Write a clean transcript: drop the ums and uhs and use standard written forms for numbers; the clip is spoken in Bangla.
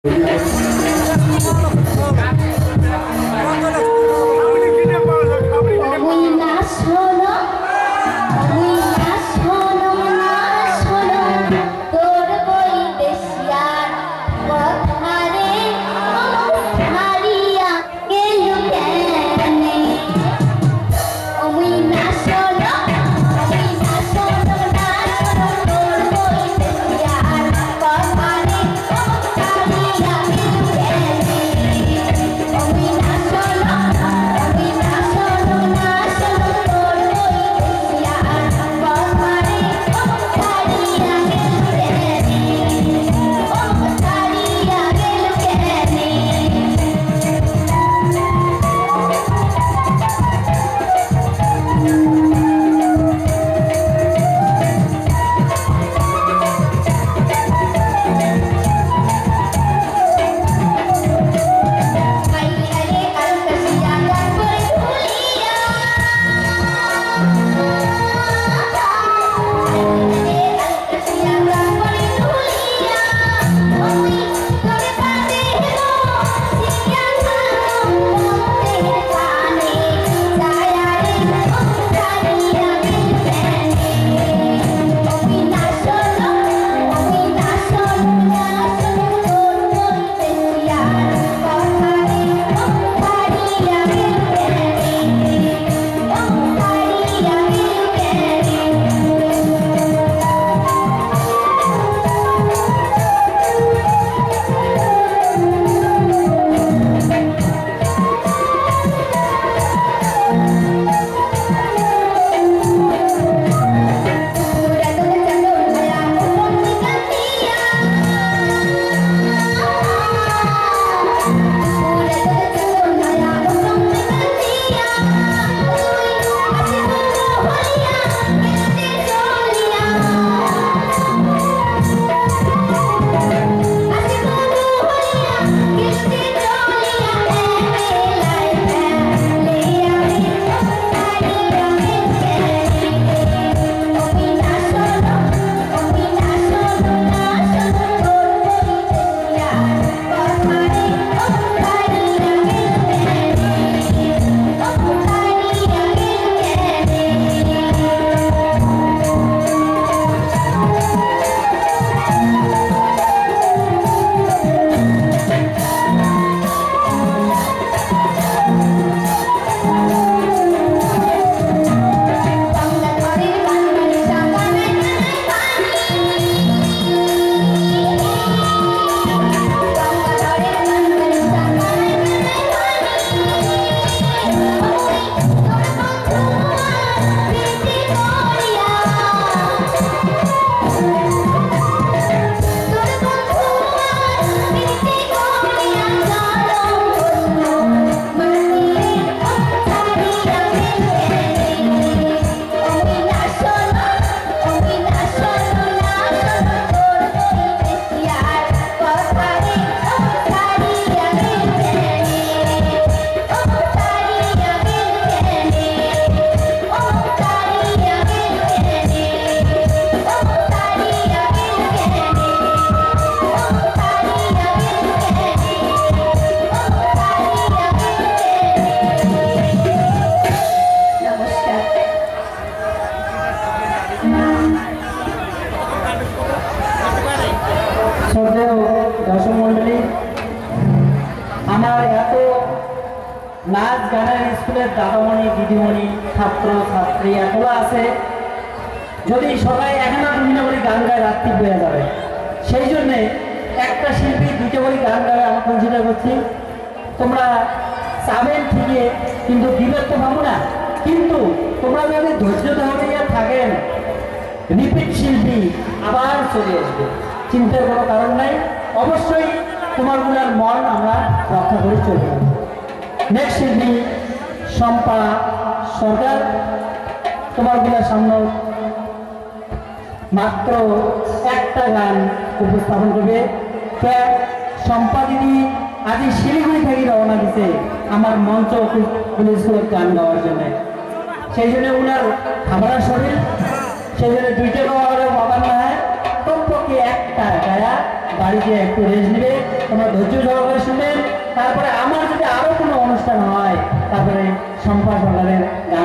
नाच गाনের স্কুলের দাদামণি দিদিমণি ছাত্র ছাত্রী এগুলো আছে, যদি সবাই এখানে দুইটা বলি গান গায় রাত্রি হয়ে যাবে। সেই জন্যে একটা শিল্পী দুইটা বলি গান গাবে আমরা কনসিডার করছি। তোমরা চাবেন ঠিকই, কিন্তু দিবেন তো ভাবো না। কিন্তু তোমরা যদি ধৈর্য ধরে থাকেন, রিপিট শিল্পী আবার চলে আসবে, চিন্তার কোনো কারণ নাই। অবশ্যই তোমারগুলোর মন আমরা রক্ষা করে চলব। নেক্সট শিল্পী শম্পা সরকার, তোমারগুলোর সামনে মাত্র একটা গান উপস্থাপন করবে। শম্পা দিদি আজ শিলিগুড়ি থেকে রওনা দিছে আমার মঞ্চ পুলিশ গান গাওয়ার জন্য। সেই জন্য ওনার খাবার শরীর, সেই জন্য দুইটা গাওয়ার বাবার না হয় কমপক্ষে একটা গায়া বাড়িতে একটু রেস্ট নেবে, তোমরা ধৈর্য সহকারে শুনবেন। তারপরে আমার যদি আরো কোনো অনুষ্ঠান হয়, তারপরে শম্পা সরকারের গান